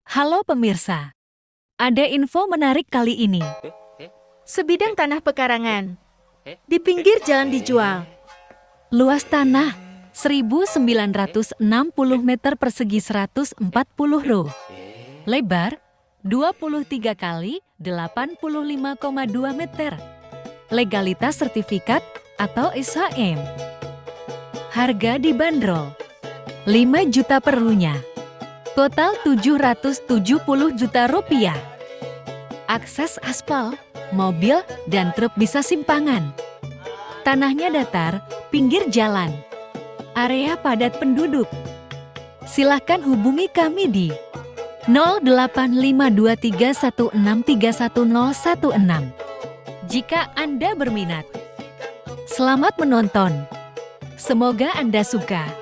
Halo pemirsa, ada info menarik kali ini. Sebidang tanah pekarangan di pinggir jalan dijual. Luas tanah 1960 meter persegi 140 ro. Lebar 23 kali 85,2 meter. Legalitas sertifikat atau SHM. Harga dibanderol 5 juta per runya. Total 770 juta rupiah. Akses aspal, mobil, dan truk bisa simpangan. Tanahnya datar, pinggir jalan. Area padat penduduk. Silakan hubungi kami di 085231631016 jika Anda berminat. Selamat menonton. Semoga Anda suka.